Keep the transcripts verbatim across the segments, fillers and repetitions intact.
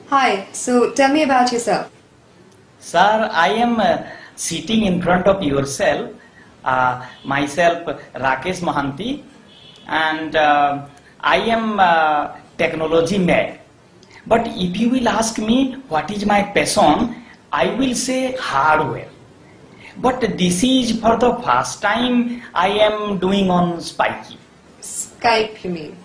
Hi, so tell me about yourself. Sir, I am uh, sitting in front of yourself, uh, myself Rakesh Mohanty, and uh, I am uh, technology mad. But if you will ask me what is my passion, I will say hardware. But this is for the first time I am doing on Spikey. Skype, you mean?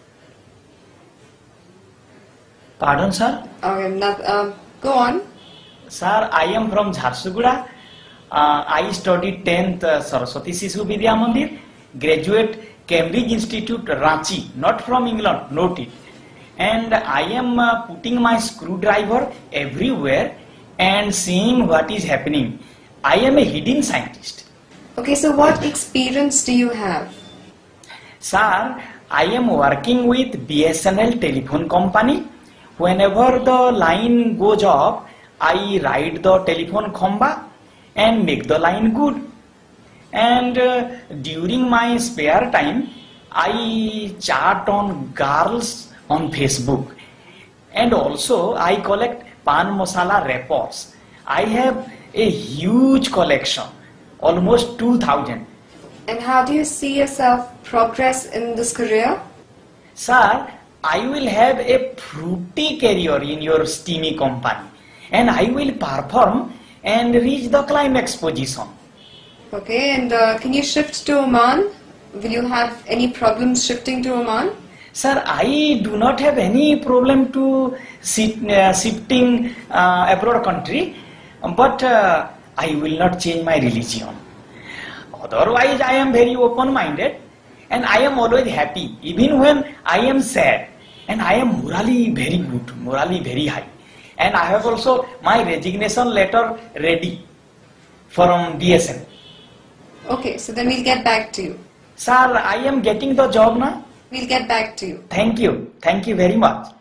Pardon, sir? Okay, not, um, go on. Sir, I am from Jharsuguda. Uh, I studied tenth uh, Saraswati Sishu Vidya Mandir, graduate Cambridge Institute, Ranchi, not from England, note it. And I am uh, putting my screwdriver everywhere and seeing what is happening. I am a hidden scientist. Okay, so what experience do you have? Sir, I am working with B S N L telephone company. Whenever the line goes off, I ride the telephone khamba and make the line good. And uh, during my spare time, I chat on girls on Facebook. And also I collect pan masala wrappers. I have a huge collection, almost two thousand. And how do you see yourself progress in this career? Sir, I will have a fruity career in your steamy company, and I will perform and reach the climax position. Okay, and uh, can you shift to Oman? Will you have any problems shifting to Oman? Sir, I do not have any problem to sit, uh, shifting uh, abroad country, but uh, I will not change my religion. Otherwise, I am very open-minded and I am always happy, even when I am sad. And I am morally very good, morally very high. And I have also my resignation letter ready from B S N L. Okay, so then we'll get back to you. Sir, I am getting the job now. We'll get back to you. Thank you. Thank you very much.